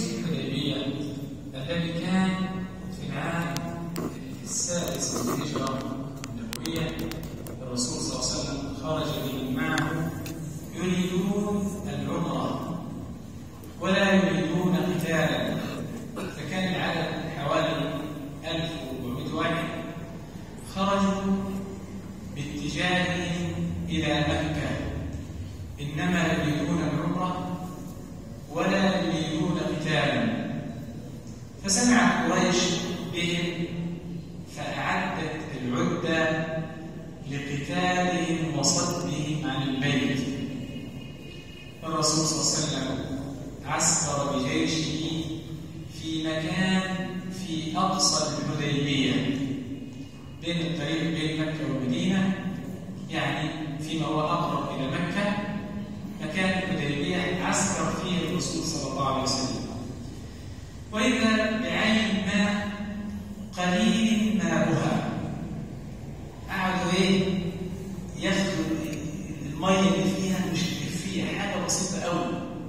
الحديبية الذي كان في العام السادس من الهجرة النبوية، الرسول صلى الله عليه وسلم خرج بمن معه يريدون العمرة ولا يريدون قتالا، فكان العدد حوالي 1400 واحد. خرجوا باتجاههم إلى مكة، إنما يريدون العمرة ولا يريدون قتالا. فسمع قريش بهم فأعدت العدة لقتالهم وصدهم عن البيت. الرسول صلى الله عليه وسلم عسكر بجيشه في مكان في أقصى الحديبية، بين الطريق بين مكة والمدينة، يعني فيما هو أقرب إلى مكة، مكان الحديبية عسكر فيه الرسول صلى الله عليه وسلم. وإذا بعين ماء قليل ماؤها، قعدوا ياخدوا المية اللي فيها مش مكفية، حاجة بسيطة قوي.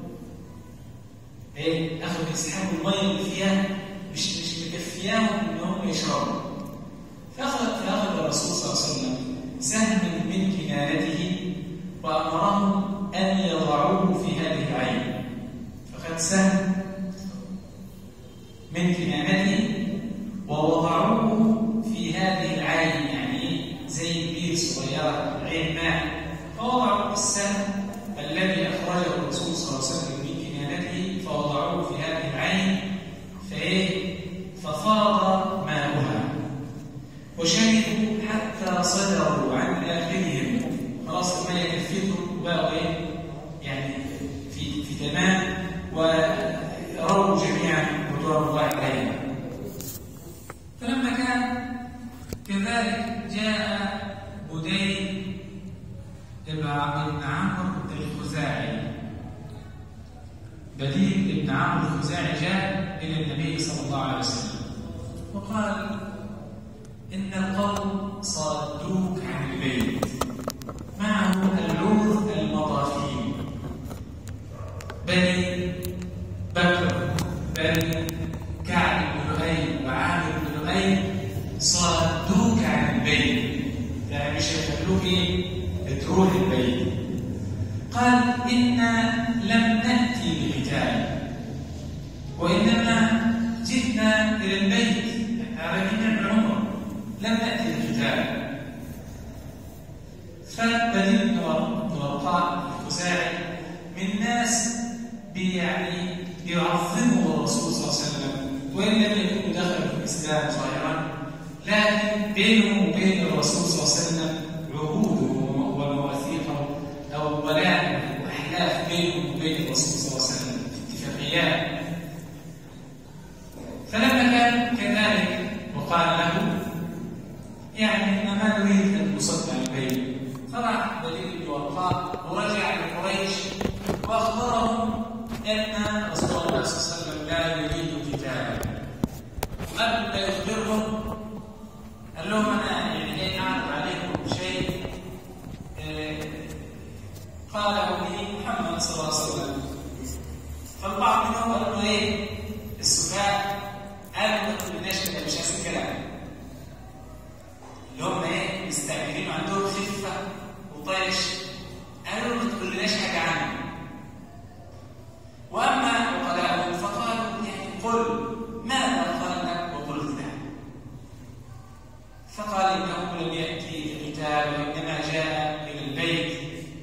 أخذوا يسحبوا المية اللي فيها مش مكفياهم إنهم يشربوا. فأخذ الرسول صلى الله عليه وسلم سهما من كنانته وأمرهم أن يضعوه في هذه العين. فأخذ سهم من كنانته ووضعوه في هذه العين، يعني زي بير صغيرة، عين ماء. فوضعوا السهم الذي أخرجه الرسول صلى الله عليه وسلم من كنانته فوضعوه في هذه العين، ففاض ماؤها وشربوا حتى صدروا عن آخرهم. خلاص الماء يكفيهم وبقوا يعني في تمام، ورووا جميعا رضوان الله عليهم. فلما كان كذلك جاء بديل بن عمرو الخزاعي، بديل بن عمرو الخزاعي جاء إلى النبي صلى الله عليه وسلم وقال: إن القوم صادوك عن البيت، معه اللوث المضافين، بني بكر، بني كعب بن لؤي وعامر بن لؤي، صادوك عن البيت، يعني مش هيخلوك تروح البيت. قال: إنا لم نأتي بقتال، وإنما جئنا إلى البيت، عرفنا العمر، لم نأتي بقتال. فبديل بن ورقاء الخزاعي من الناس يعني يعظموا الرسول صلى الله عليه وسلم، وإن لم يكونوا دخلوا في الإسلام ظاهرا، لكن بينه وبين الرسول صلى الله عليه وسلم عهود ومواثيق أو ولاء وأحلاف بينه وبين الرسول صلى الله عليه وسلم، اتفاقيات. فلما كان كذلك وقال له: يعني ما نريد أن نصد عن البيت، فرح بديل بن ورقاء ورجع لقريش وأخبرهم أن رسول الله صلى الله عليه وسلم لا يريد قتالا. قبل لا يخبرهم قال لهم: أنا يعني أعرض عليكم شيء قاله لي محمد صلى الله عليه وسلم. فالبعض منهم قالوا له السفهاء قالوا ما تقولناش كده، مش عايزين كلام، اللي هم مستعجلين وعندهم خفه وطيش، قالوا ما تقولناش حاجه عنه. واما عقلاءهم فقالوا يعني قل ماذا قال لك وقلت له. فقال: انه لم ياتي لقتال وانما جاء الى البيت،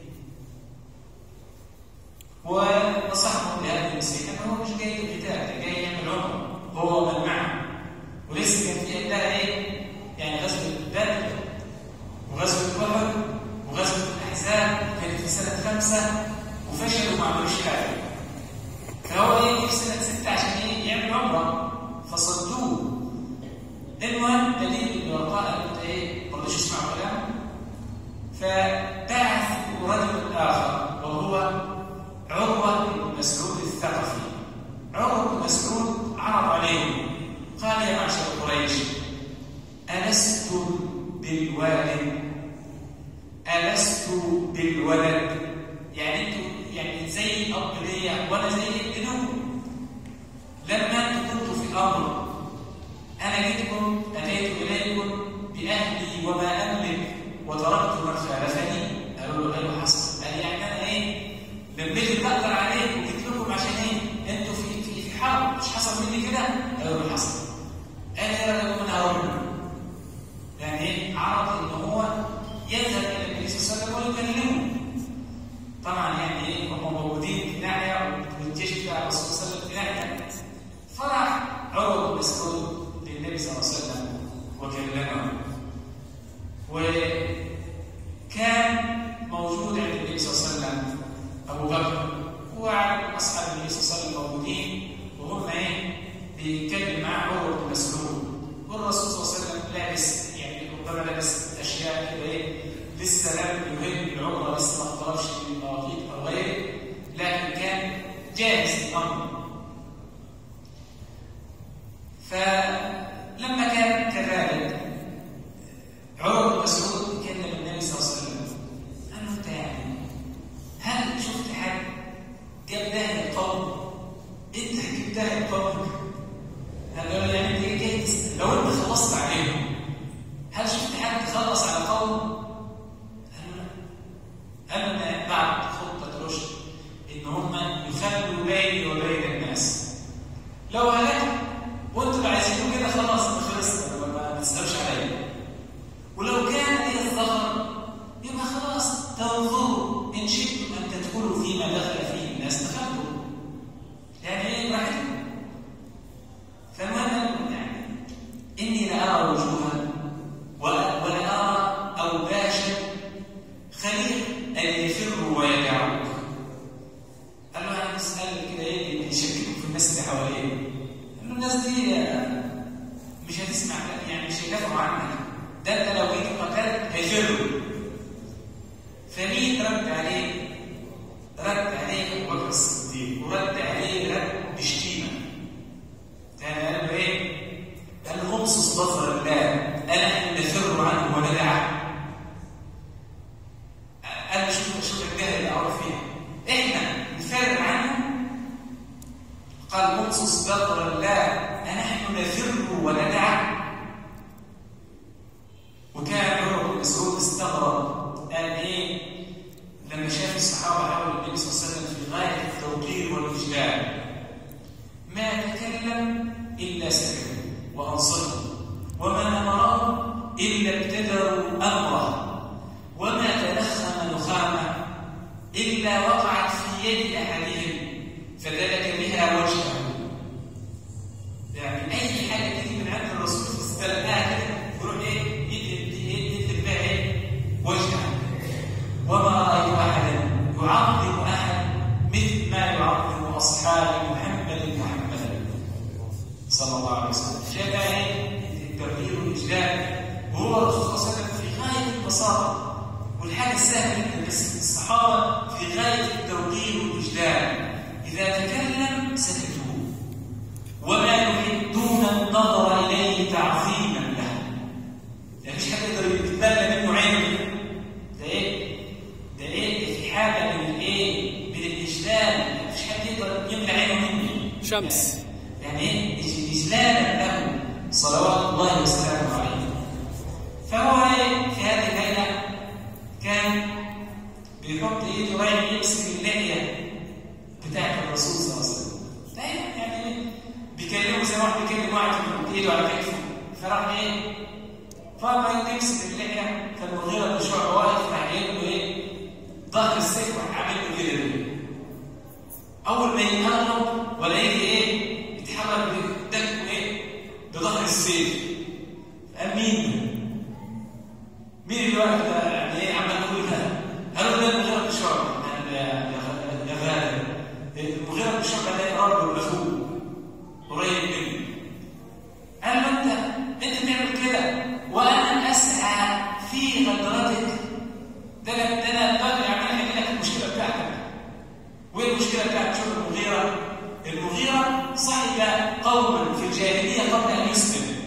ونصحهم بهذه النصيحه فهو مش جاي لقتال، جاي يعمل عمره هو ومن معه. ولسه كان في عندها يعني غزوه بدر وغزوه احد وغزوه الاحزاب كانت في سنه 5 وفشلوا وما عملوش حاجه. فهو في سنه 6 عشان يعمل عمره فصدوه. المهم بديل بن ورقاء ما رضوش يسمعوا كلامه، فبعث رجل اخر وهو عروة بن مسعود الثقفي. عروة بن مسعود عرض عليهم قال: يا معشر قريش، ألست بالوالد؟ ألست بالولد؟ يعني انتوا يعني زي الأب ليا وأنا زي ابنكم. تنتهي القوم؟ قالوا يعني ايه جاي لو انت خلصت عليهم هل شفت حد خلص على قوم؟ قالوا لا. أما بعد خطة رشد إن هم يخلوا بيني وبين الناس. لو هلكت وانتوا عايزينه كده خلاص خلصت ما تسألوش عليا. ولو كان لي الظهر يبقى خلاص تنظروا إن شئتم أن تدخلوا فيما دخل فيه الناس تخلوا. يعني ايه براحتكم. فالمهم يعني إني لأرى وجوها ولا أرى أوباشا خليق أن يفروا ويدعوك. قال له أنا بسأل كده إيه اللي يشككوا في الناس اللي حواليه. قال له الناس دي مش هتسمع يعني مش هيدافعوا عنك. ده أنت لو جيت قتلت هيفروا. فمين رد عليه؟ رد عليه أبو بكر الصديق ورد عليه رد بشتيمة. قال له إيه؟ قال له أبصص بصر الله أنا نفر عنه وندعه. قال له شوف الجهل اللي أعرف فيها إحنا نفر عنه. قال أبصص بصر الله نحن نفر وندعه. وكان عمر بن مسعود استغرب قال إيه لما شاف الصحابة حول النبي صلى الله عليه وسلم في غاية التوقير والإجلال ما تكلم إلا سكت وأنصتوا وما أمرهم إلا ابتدروا أمره وما تنخم نخامة إلا وقعت في يد أحدهم فدلك بها وجهه. يعني أي حاجة تيجي من عند الرسول تستلقاها كده يروح إيه يدلك بها إيه وجهه. وما رأيت أحدا يعظم أحد مثل ما يعظم أصحاب محمد صلى الله عليه وسلم. شاء التوقير والإجلال وهو الرسول صلى الله عليه وسلم في غاية البساطة والحاجة السهلة جدا. بس الصحابة في غاية التوقير والإجلال إذا تكلم سكتوا وما يحدون النظر إليه تعظيما له. يعني مش حد يقدر يتبلى منه عينه. ده إيه في حاجة من الإيه من الإجلال مش حد يقدر يملى عينه مني شمس. يعني إجلالا له صلوات الله وسلامه عليه. فهو في هذه الليلة كان بيحط ايده رايح يمسك اللحية بتاعت الرسول صلى الله عليه وسلم. يعني بيكلمه زي ما واحد بيكلم واحد يحط ايده على كتفه. فراح ايه؟ فما يمسك اللحية فالمغيرة بن شعبة واقف راح يقول له ايه؟ ظهر السيف راح عامل له كده. أول ما يقرب ولا يجي ايه؟ يتحرك بدمه ايه؟ بظهر السيف. قال مين اللي واقف ده يعني ايه عمال يقول كده؟ قالوا ده المغيرة بن شعبة. يا غالب المغيرة بن شعبة ده يقرب له اخوه قريب منه. قال له انت تعمل كده وانا اسعى في غدرتك. ده انا بقى عمال احكي لك المشكله بتاعتك. وايه المشكله بتاعتك؟ شوف المغيرة صحب قوما في الجاهلية قبل أن يسلم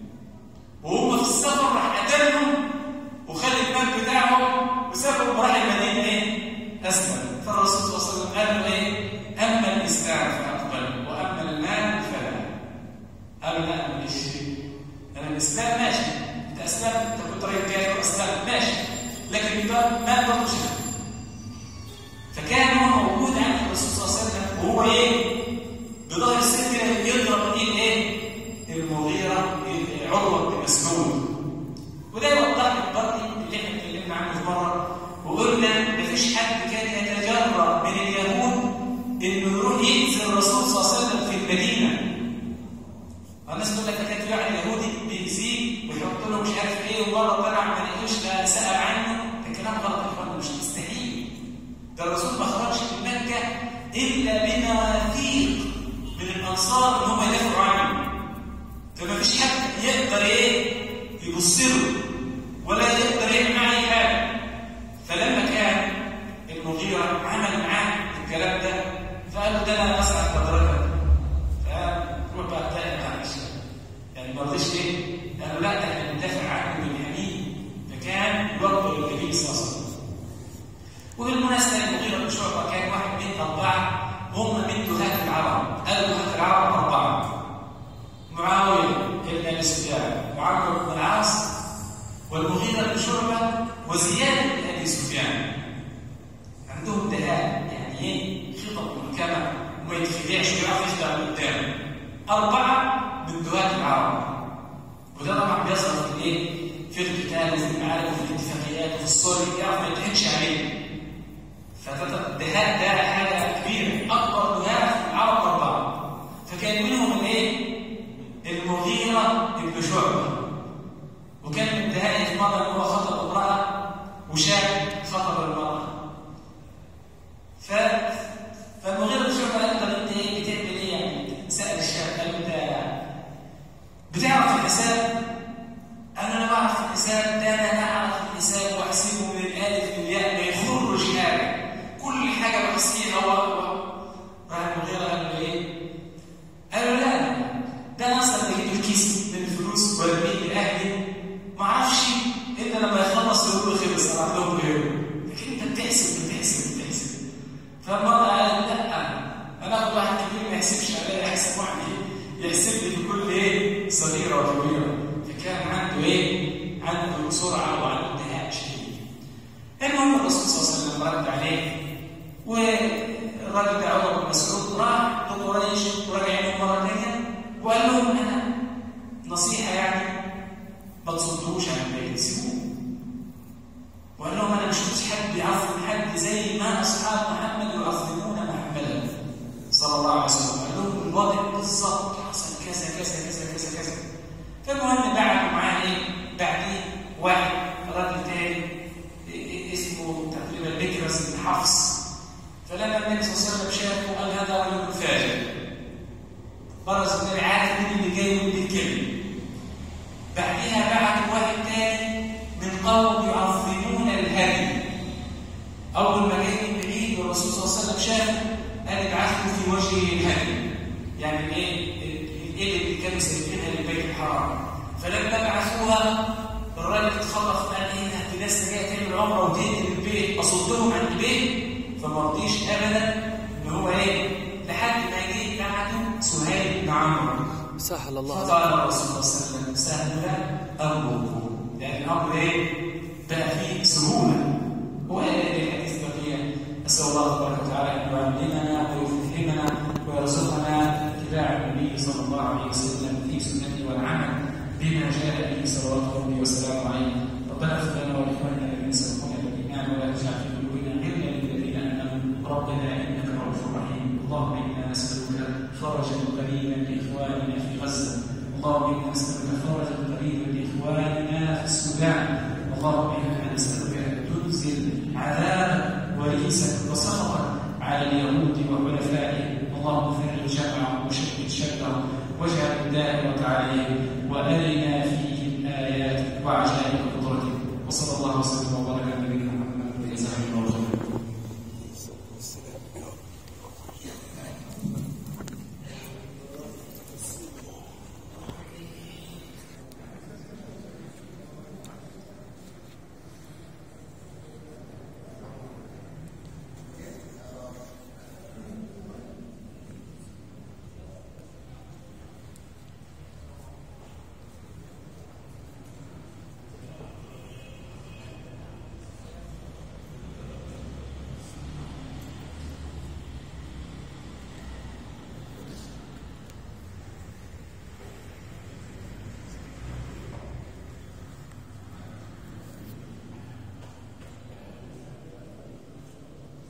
وهم في السفر راح قتلهم وخد المال بتاعهم وسافروا وراح المدينة ايه؟ أسلم. فالرسول صلى الله عليه وسلم قال له ايه؟ أما الإسلام فأقبل وأما المال فلا. قالوا لا ماليش شيء. أنا الإسلام ماشي أنت أسلمت أنت كنت راجل كافر وأسلمت ماشي لكن ما برضه شيء. فكان هو موجود عند الرسول صلى الله عليه وسلم وهو ايه؟ بظهر السيف كده يضرب ايه؟ المغيرة عروة بن مسعود. وده يوضح لك برضه اللي احنا اتكلمنا عنه في مرة وقلنا مفيش حد كان يتجرأ من اليهود انه يروح يأذي الرسول صلى الله عليه وسلم في المدينة. الناس تقول لك كان في واحد يهودي بيأذيه ويحط له مش عارف ايه ومرة طلع ما لقيتوش لا سأل عنه. ده كلام غلط يا اخوانا مش مستحيل. ده الرسول ما خرجش من مكة إلا بمواثيق من الأنصار إن هم يدافعوا عنه. فما فيش حد يقدر يبص له ولا يقدر يعمل معاه أي حاجة. فلما كان المغيرة عمل معاه الكلام ده فقال له ده أنا أسعد قدرتك. فروح بقى تاني معلش يعني ما رضيش قال له لا ده احنا بندافع عنه بالحميد. فكان يوقف النبي صلى الله عليه وسلم. وبالمناسبة المغيرة بن شعبة كان واحد من 4 هم من دهاة العرب. قالوا دهاة العرب وزياد بن أبي سفيان عندهم دهاء، يعني إيه؟ خطط محكمة وما يتخدعش ويعرف يخدع من قدامه. 4 من دهاة العرب، وده طبعا بيظهر في الايه؟ في القتال وفي المعارك وفي الاتفاقيات وفي الصلح، يعرف ما يضحكش عليه. فالدهاء ده حاجه كبيره، اكبر دهاء في العرب 4. فكان منهم الايه؟ المغيرة بن شعبة، وكان من الدهاء في مره ان هو خطب امراه وشاب خطب المراه. فالمغيرة بن شعبة قال له انت ايه بتعمل ايه؟ يعني سأل الشاب قال له انت بتعرف الحساب؟ قال له انا بعرف الحساب، ده انا اعرف الحساب واحسبه من الالف للياء ما يخرج حاجه، كل حاجه بحسبها راح المغيرة قال له ايه؟ قال له لا، ده انا اصلا بجيب الكيس من الفلوس وارميه لاهلي ما اعرفش الا لما يخلص يقول له خلص انا عندهم غيره، لكن انت بتحسب. فالمرة قال لا، انا اخد واحد كبير ما يحسبش عليا، يحسب واحد يحسب لي في كل ايه؟ صغيره وكبيره. فكان عنده ايه؟ عنده سرعه وعنده دهاء شديد. المهم الرسول صلى الله عليه وسلم رد عليه، والراجل ده عمر بن مسعود راح لقريش ورجع لهم مره ثانيه وقال لهم انا نصيحه يعني ما تصدوش عن البيت، سيبوه. وقال لهم انا ما شفتش حد بيعظم حد زي ما اصحاب محمد يعظمون محمدا صلى الله عليه وسلم. قال لهم الوضع بالظبط حصل كذا كذا كذا كذا كذا. فالمهم بعدوا معاه ايه؟ بعديه واحد راجل تاني اسمه تقريبا مكرس بن حفص. فلما النبي صلى الله عليه وسلم شافه قال هذا رجل فاجر. برز النبي عارف مين اللي جاي ومين بيتكلم. بعديها بعت واحد تاني من قوم يعظمون الهدي. اول ما جاي من بعيد والرسول صلى الله عليه وسلم شافه قال ابعثوا في وجهه الهدي، يعني الايه؟ الإبل اللي كانوا سايبينها للبيت الحرام. فلما بعثوها الراجل اتخطف، قال ايه ده؟ في ناس جايه تعمل عمره وتقتل البيت، اصدهم عن البيت؟ فما رضيش ابدا ان هو ايه؟ لحد ما جه بعده سهيل بن عمرو. سهل الله. فقال الرسول صلى الله عليه وسلم سهل امره، لان الامر ايه؟ بقى فيه سهوله. وقال الحديث بقيه اسال الله تبارك وتعالى ان يعلمنا ويفهمنا ويرزقنا اتباع النبي صلى الله عليه وسلم في سنته والعمل بما جاء به صلوات ربي وسلامه عليه. ربنا اغفر لنا ولاخواننا الذين سبقونا بالايمان ولا تجعل في قلوبنا غلا للذين امنوا ربنا انك رؤوف رحيم. اللهم انا نسالك فرجا قريبا لاخواننا في غزه، اللهم انا نسالك فرجا قريبا لاخواننا في السودان، اللهم انا نسالك ان تنزل عذابا وريسا وسخطا على اليهود وحلفائهم، اللهم فرج جمعهم وشتت شتهم واجعل الدائرة عليهم وارنا فيهم اياتك وعجائب قدرتك. وصلى الله وسلم